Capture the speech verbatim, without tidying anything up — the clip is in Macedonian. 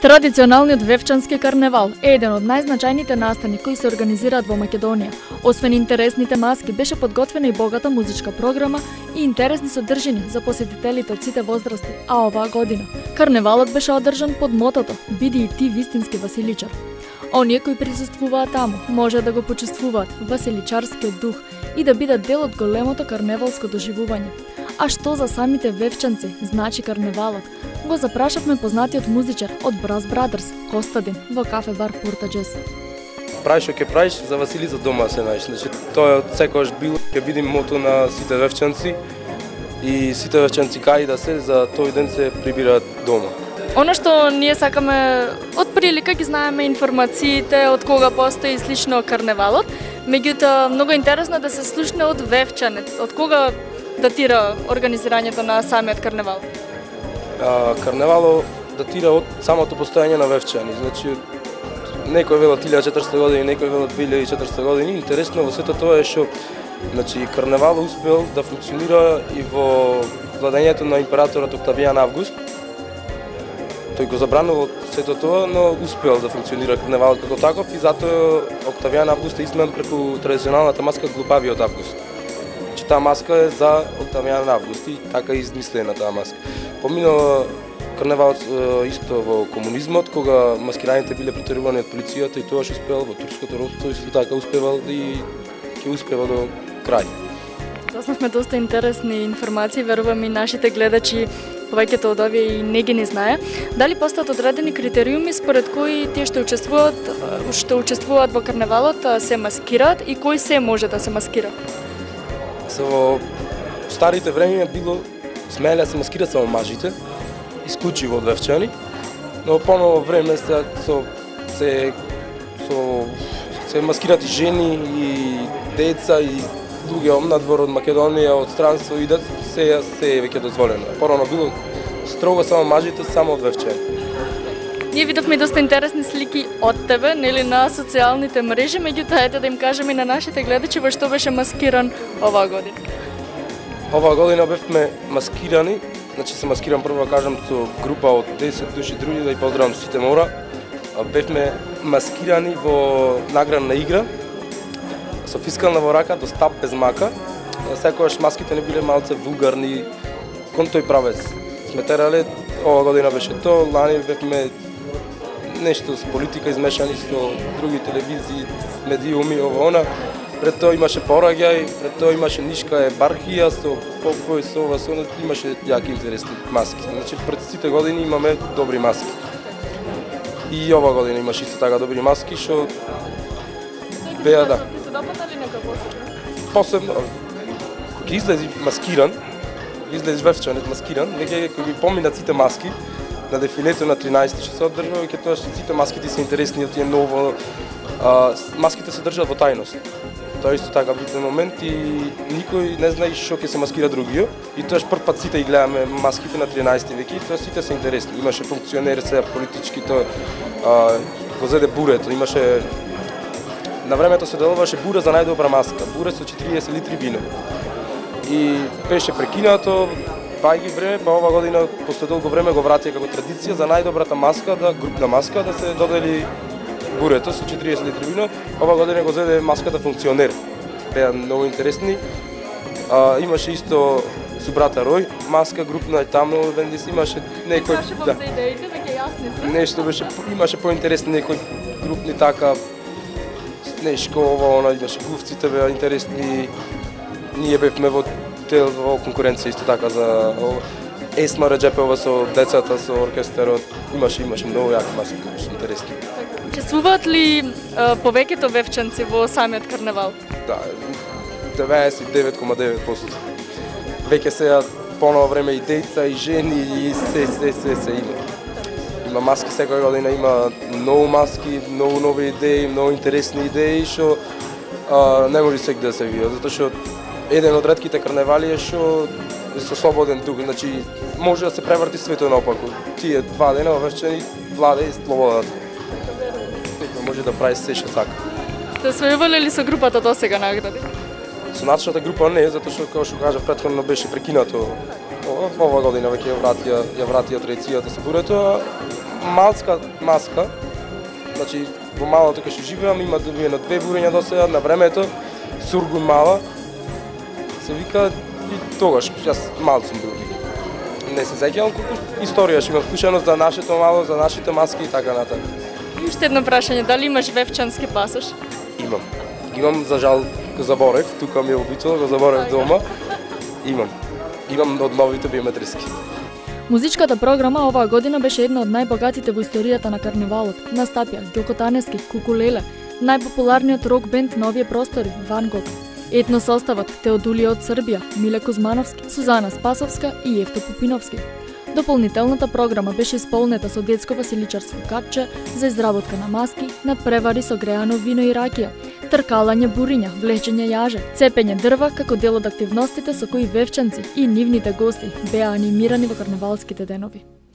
Традиционалниот Вевчански карневал е еден од најзначајните настани кои се организираат во Македонија. Освен интересните маски, беше подготвена и богата музичка програма и интересни содржини за посетителите од сите возрасти, а оваа година карневалот беше одржан под мотото "Биди и ти вистински Василичар". Оние кои присуствуваат таму може да го почувствуваат василичарскиот дух и да бидат дел од големото карневалско доживување. А што за самите вевчанци значи карневалот? Го запрашавме познатиот музичар од Брас Брадерс, Костадин, во кафе бар Пурта Джез. Праиш што ќе праиш, за Василица дома се најдеш. Значи, тоа од секогаш било, ќе биде мото на сите вевчанци и сите вевчанци кај да се за тој ден се прибираат дома. Оно што ние сакаме, од прилика ги знаеме информациите од кога постои слично карневалот, меѓутоа многу интересно да се слушне од вевчанец. Од кога датира организирањето на самиот карневал? А, карневало датира од самото постојање на вевчани. Значи, некој велат илјада и четириста години, некој велат две илјади и четириста години. Интересно во сето тоа е што значи карневалот успел да функционира и во владењето на императорот Октавијан Август. Тој го забранува сето тоа, но успел да функционира карневалот како таков и затоа Октавијан Август е измен преку традиционалната маска Глупавиот Август. Че таа маска е за Октавијан Август и така е измислена таа маска. Поминала карневалот исто во комунизмот, кога маскираните биле претерувани од полицијата и тоа што успел во турското робство, исто така успевал и ќе успева до крај. Доснавме доста интересни информации, верувам и нашите гледачи повеќето од овие и не ги не знае. Дали постојат одредени критериуми според кои тие што учествуваат, што учествуваат во карневалот се маскираат и кој се може да се маскира? Со во старите времиња било смеле да се маскираат само мажите, исклучиво од вевчани, но поново време се со се со се маскираат и жени и деца и други надвор од Македонија, од странство идат, се се веќе дозволено. Порано било строго само мажите, само од вевчани. Ние видовме доста интересни слики од тебе, нели на социјалните мрежи, меѓутоа ете да им кажеме и на нашите гледачи во што беше маскиран оваа година. Оваа година бевме маскирани, значи се маскирам прво да кажам со група од десет души други, да ја поздравам сите мора. Бевме маскирани во наградна игра со фискална во рака до стап без мака. Секогаш маските не биле малце вулгарни, кон тој правец. Сме терале, оваа година беше тоа, лани бевме нешто со политика измешани со други телевизии, медиуми, ово она. Пред тоа имаше пораѓај, пред тоа имаше нишка ебархија со покој, со ова, со она, имаше јаки интересни маски. Значи пред сите години имаме добри маски. И ова година имаше исто така добри маски, што беа да. Ти се допадна ли нека посебно? Посебно, кога излези маскиран, излезеш вевчанец маскиран, веќе кога ги поминат сите маски, на дефилето на тринаесети што се одржува, веќе тоа што сите маските се интересни, од тие ново, а, маските се држат во тајност. Тоа исто така битен момент и никој не знае што ќе се маскира другиот. И тоа прв пат сите ги гледаме маските на тринаесети веќе и тоа сите се интересни. Имаше функционери се политички, тоа а, го зеде бурето, имаше на времето се делуваше буре за најдобра маска, буре со четириесет литри вино. И беше прекинато, паѓи време, па ова година после долго време го вратија како традиција за најдобрата маска, да групна маска да се додели бурето со четириесет литри вино. Ова година го зеде маската функционер. Беа многу интересни. А, имаше исто со брата Рој, маска групна и таму вендис имаше некој да. За идеите веќе јасни се. Нешто беше имаше поинтересни некои групни така нешко ова она имаше глувците беа интересни. Ние бевме во тел во конкуренција исто така за Есма Реджепова со децата, со оркестарот. Имаше имаше многу јаки маски кои се интересни. Учествуваат ли а, повеќето вевчанци во самиот карневал? Да, деветдесет и девет zarez девет проценти. Веќе се поново време и деца, и жени, и се, се, се, се има. Има маски секоја година, има многу маски, многу нови идеи, многу интересни идеи, што а, не може секој да се види, затоа што еден од ретките карневали е што е со слободен дух, значи може да се преврти светот наопаку. Тие два дена вевчани владе слободата. Може да прави се што сака. Сте освојувале ли со групата досега награди? Со нашата група не, затоа што како што кажав претходно беше прекинато. Ова година веќе ја вратија, ја вратија традицијата со бурето. малска маска. Значи во малото кај што живеам има добиено две бурења до сега на времето, сургун мала. Се вика и тогаш, јас мал сум бил. Не се сеќавам колку историја што имам слушано за нашето мало, за нашите маски и така натаму. И уште едно прашање, дали имаш вевчански пасош? Имам. Имам, за жал, го заборев, тука ми е обичало, го заборев дома. Имам. Имам од новите биометриски. Музичката програма оваа година беше една од најбогатите во историјата на карневалот. Настапија Ѓоко Таневски, Кукулеле, најпопуларниот рок бенд на овие простори, Ван Гог, етно составот Теодулија од Србија, Миле Кузмановски, Сузана Спасовска и Евто Пупиновски. Дополнителната програма беше исполнета со детско василичарско капче за изработка на маски, надпревари со греано вино и ракија, тркалање буриња, влечење јаже, цепење дрва како дел од активностите со кои вевчанци и нивните гости беа анимирани во карневалските денови.